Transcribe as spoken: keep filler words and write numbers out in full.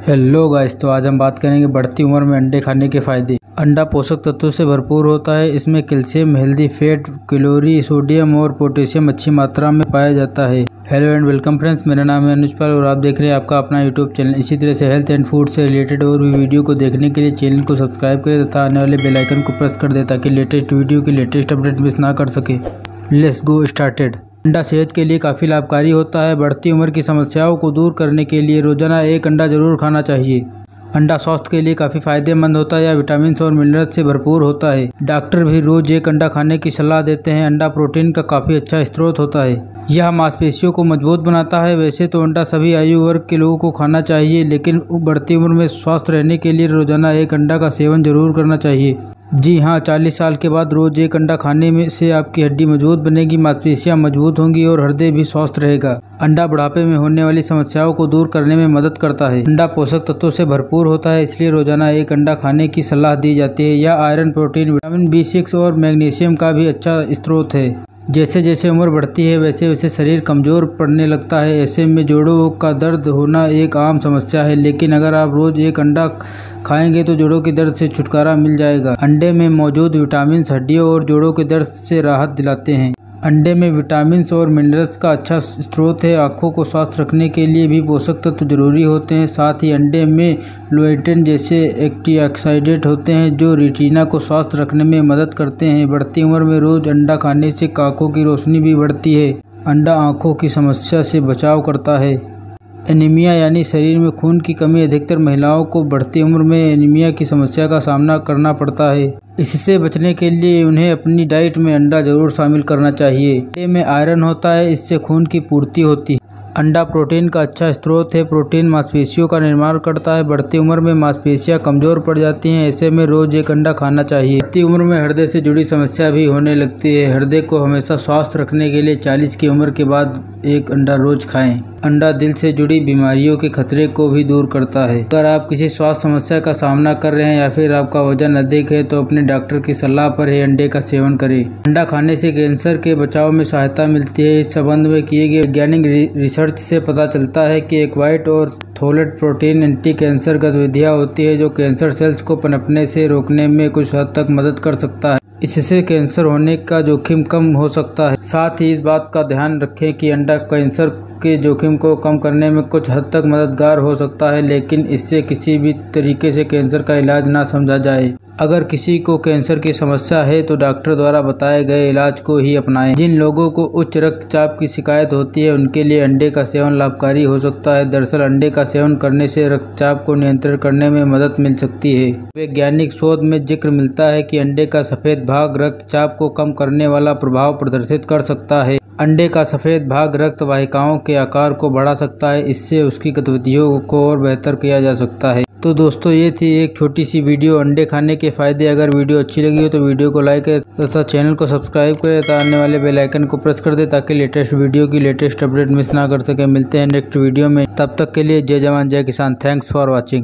Hello guys, तो आज हम बात करेंगे बढ़ती उम्र में अंडे खाने के फायदे। अंडा पोषक तत्वों से भरपूर होता है। इसमें calcium, healthy fat, calorie, sodium और पोटेशियम अच्छी मात्रा में पाया जाता है। हेलो एंड वेलकम फ्रेंड्स, मेरा नाम है अनुज पाल और आप देख रहे हैं आपका अपना यूट्यूब चैनल। इसी तरह से हेल्थ एंड फूड से रिलेटेड और भी वीडियो को देखने के लिए चैनल को सब्सक्राइब करें तथा आने वाले बेल आइकन को प्रेस कर दें ताकि लेटेस्ट वीडियो की लेटेस्ट अपडेट मिस ना कर सके। Let's go started. अंडा सेहत के लिए काफ़ी लाभकारी होता है। बढ़ती उम्र की समस्याओं को दूर करने के लिए रोजाना एक अंडा जरूर खाना चाहिए। अंडा स्वास्थ्य के लिए काफ़ी फायदेमंद होता है। यह विटामिन और मिनरल्स से भरपूर होता है। डॉक्टर भी रोज एक अंडा खाने की सलाह देते हैं। अंडा प्रोटीन का काफ़ी अच्छा स्रोत होता है। यह मांसपेशियों को मजबूत बनाता है। वैसे तो अंडा सभी आयु वर्ग के लोगों को खाना चाहिए, लेकिन बढ़ती उम्र में स्वस्थ रहने के लिए रोजाना एक अंडा का सेवन जरूर करना चाहिए। जी हाँ, चालीस साल के बाद रोज एक अंडा खाने में से आपकी हड्डी मजबूत बनेगी, मांसपेशियां मजबूत होंगी और हृदय भी स्वस्थ रहेगा। अंडा बुढ़ापे में होने वाली समस्याओं को दूर करने में मदद करता है। अंडा पोषक तत्वों से भरपूर होता है, इसलिए रोजाना एक अंडा खाने की सलाह दी जाती है। यह iron, protein, vitamin B six और मैग्नीशियम का भी अच्छा स्रोत है। जैसे जैसे उम्र बढ़ती है वैसे वैसे शरीर कमजोर पड़ने लगता है। ऐसे में जोड़ों का दर्द होना एक आम समस्या है, लेकिन अगर आप रोज एक अंडा खाएंगे तो जोड़ों के दर्द से छुटकारा मिल जाएगा। अंडे में मौजूद विटामिन हड्डियों और जोड़ों के दर्द से राहत दिलाते हैं। अंडे में विटामिन और मिनरल्स का अच्छा स्रोत है। आँखों को स्वस्थ रखने के लिए भी पोषक तत्व जरूरी होते हैं। साथ ही अंडे में लुटेइन जैसे एंटीऑक्सीडेंट होते हैं जो रेटिना को स्वस्थ रखने में मदद करते हैं। बढ़ती उम्र में रोज अंडा खाने से आँखों की रोशनी भी बढ़ती है। अंडा आँखों की समस्या से बचाव करता है। एनीमिया यानी शरीर में खून की कमी। अधिकतर महिलाओं को बढ़ती उम्र में एनीमिया की समस्या का सामना करना पड़ता है। इससे बचने के लिए उन्हें अपनी डाइट में अंडा जरूर शामिल करना चाहिए। अंडे में आयरन होता है, इससे खून की पूर्ति होती है। अंडा प्रोटीन का अच्छा स्रोत है। प्रोटीन मांसपेशियों का निर्माण करता है। बढ़ती उम्र में मांसपेशियां कमजोर पड़ जाती हैं, ऐसे में रोज एक अंडा खाना चाहिए। बढ़ती उम्र में हृदय से जुड़ी समस्या भी होने लगती है। हृदय को हमेशा स्वस्थ रखने के लिए चालीस की उम्र के बाद एक अंडा रोज खाएं। अंडा दिल से जुड़ी बीमारियों के खतरे को भी दूर करता है। अगर आप किसी स्वास्थ्य समस्या का सामना कर रहे हैं या फिर आपका वजन अधिक है तो अपने डॉक्टर की सलाह पर ही अंडे का सेवन करें। अंडा खाने से कैंसर के बचाव में सहायता मिलती है। इस संबंध में किए गए वैज्ञानिक रिसर्च से पता चलता है कि एक्वाइट और थोलेट प्रोटीन एंटी कैंसर गतिविधियाँ होती है जो कैंसर सेल्स को पनपने से रोकने में कुछ हद तक मदद कर सकता है। इससे कैंसर होने का जोखिम कम हो सकता है। साथ ही इस बात का ध्यान रखें कि अंडा कैंसर के जोखिम को कम करने में कुछ हद तक मददगार हो सकता है, लेकिन इससे किसी भी तरीके से कैंसर का इलाज ना समझा जाए। अगर किसी को कैंसर की समस्या है तो डॉक्टर द्वारा बताए गए इलाज को ही अपनाएं। जिन लोगों को उच्च रक्तचाप की शिकायत होती है उनके लिए अंडे का सेवन लाभकारी हो सकता है। दरअसल अंडे का सेवन करने से रक्तचाप को नियंत्रित करने में मदद मिल सकती है। वैज्ञानिक शोध में जिक्र मिलता है कि अंडे का सफेद भाग रक्तचाप को कम करने वाला प्रभाव प्रदर्शित कर सकता है। अंडे का सफ़ेद भाग रक्त वाहिकाओं के आकार को बढ़ा सकता है। इससे उसकी गतिविधियों को और बेहतर किया जा सकता है। तो दोस्तों, ये थी एक छोटी सी वीडियो अंडे खाने के फायदे। अगर वीडियो अच्छी लगी हो तो वीडियो को लाइक करें तथा चैनल को सब्सक्राइब करें तथा आने वाले बेल आइकन को प्रेस कर दें ताकि लेटेस्ट वीडियो की लेटेस्ट अपडेट मिस ना कर सके। मिलते हैं नेक्स्ट वीडियो में, तब तक के लिए जय जवान जय किसान। Thanks for watching.